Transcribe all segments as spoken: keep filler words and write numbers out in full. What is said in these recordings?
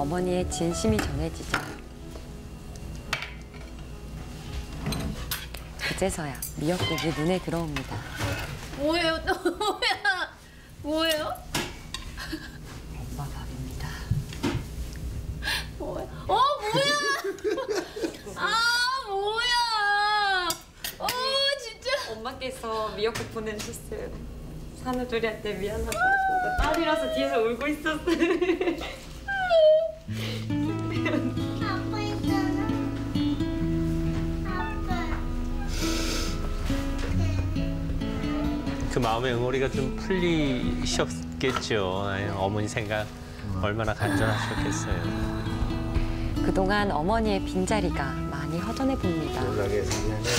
어머니의 진심이 전해지자 그제서야 미역국이 눈에 들어옵니다. 뭐예요? 또 뭐야? 뭐예요? 엄마 밥입니다. 뭐야? 어 뭐야? 아 뭐야? 어 진짜. 엄마께서 미역국 보내주셨어요. 산후조리한테 미안하다고. 딸이라서 뒤에서 울고 있었어요. 아빠 있잖아. 아빠. 그 마음의 응어리가 좀 풀리셨겠죠. 아유, 어머니 생각 얼마나 간절하셨겠어요. 그동안 어머니의 빈자리가 많이 허전해 보입니다. 연락에 미안해요.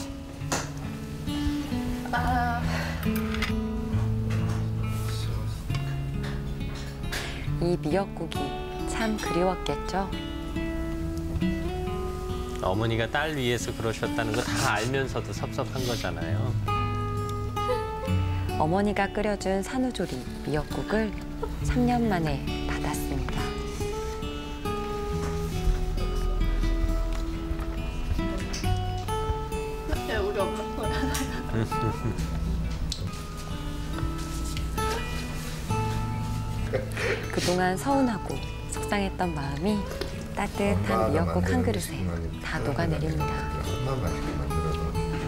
이 미역국이 참 그리웠겠죠. 어머니가 딸 위해서 그러셨다는 거 다 알면서도 섭섭한 거잖아요. 어머니가 끓여준 산후조리 미역국을 삼 년 만에 받았습니다. 네, 우리 엄마 거야. 그동안 서운하고 속상했던 마음이 따뜻한 미역국 한 그릇에 다 녹아내립니다. 엄마 맛있게 만들어서.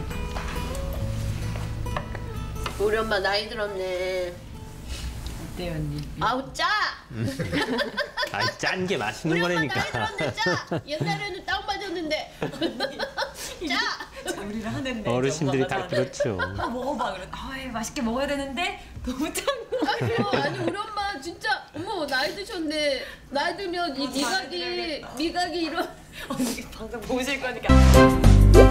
우리 엄마 나이 들었네. 어때요, 언니? 아우 짜! 아이, 짠 게 맛있는 우리 엄마 거라니까. 나이 들었네 짜! 옛날에는 딱 맞았는데 짜! 장리를 하는데 어르신들이 다 그렇죠. 아, 먹어봐 그래. 아 맛있게 먹어야 되는데 너무 짠 거. 아니요, 아니 우리 엄마 진짜 어머 나이 드셨네. 나이 들면 이 미각이 미각이 이런. 언니 방금 보실 거니까.